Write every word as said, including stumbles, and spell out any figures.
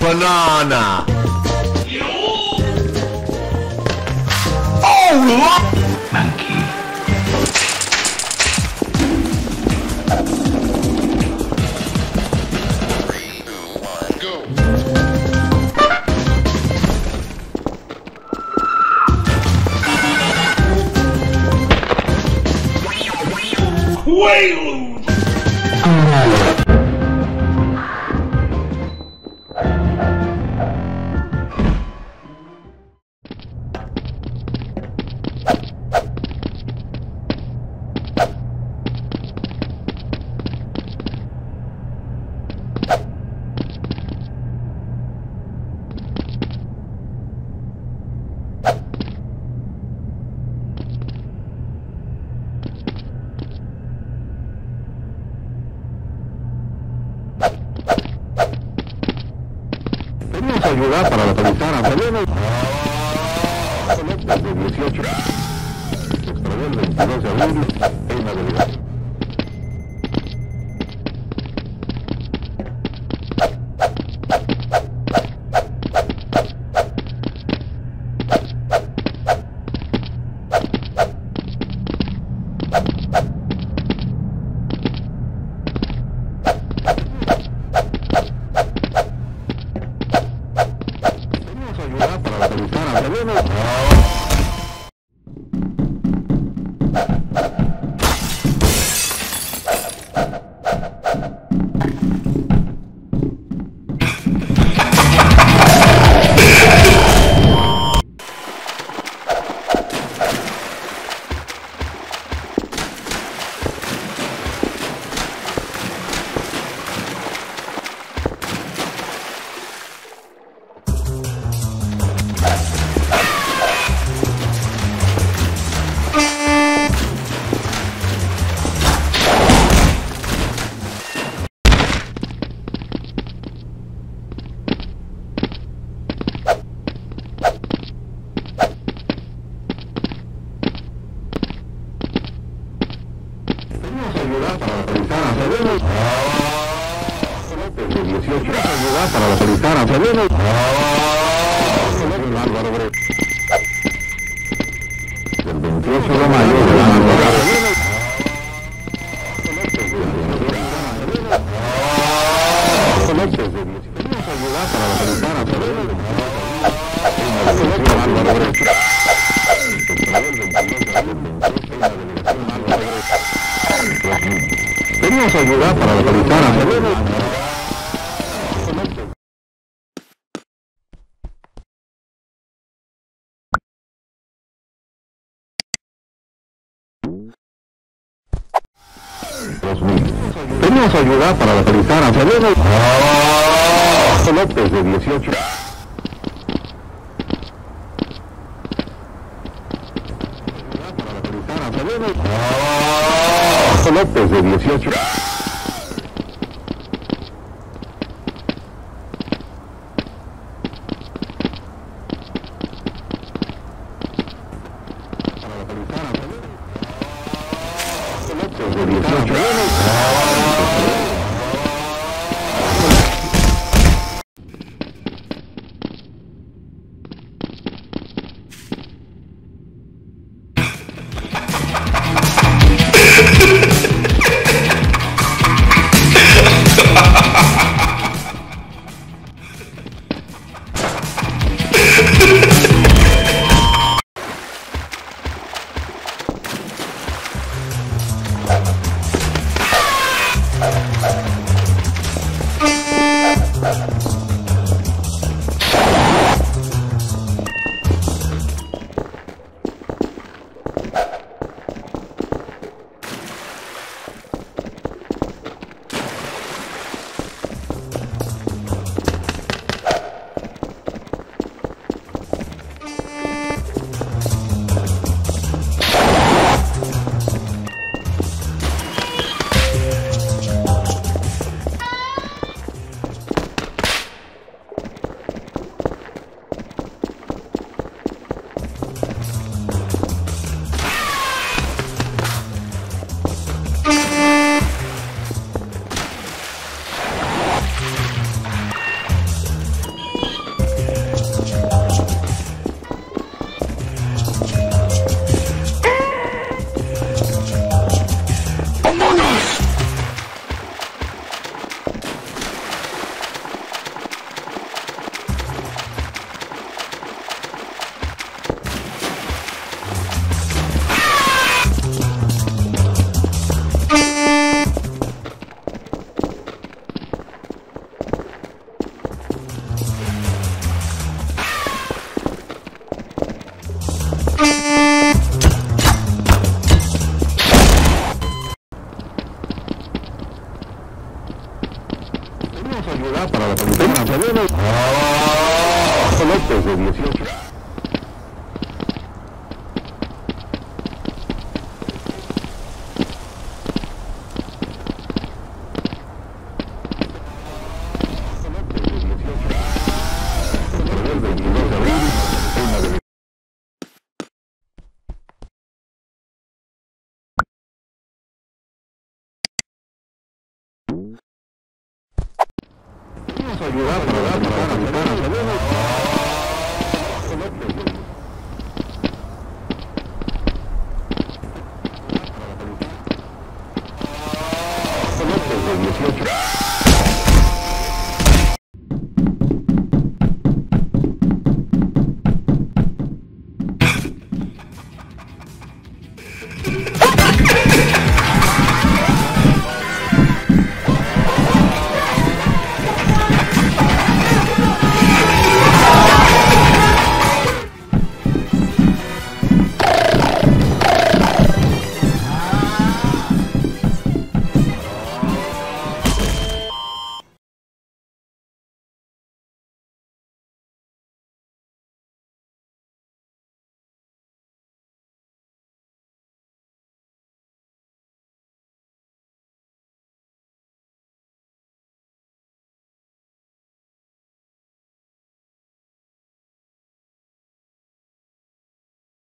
Banana. Oh, monkey. Three, two, one, go. Quaaludes. Tenemos ayuda para localizar a terrenos desde dieciocho. Se extravió el veintidós de abril en la delegación. Para localizar a terrenos. Ayuda para localizar a terrenos. Desde dieciocho. Ayuda para localizar a terrenos. Del veintiocho de mayo de la madrugada. Ayuda para localizar a terrenos. Tenemos ayuda para localizar a terrenos. Tenemos ayuda para localizar a terrenos. López de dieciocho. Para localizar a terrenos. López de dieciocho. Para localizar a terrenos. López de dieciocho. para la policía. Saludos. Ah, López de dieciocho. Vamos a ayudar para dar para la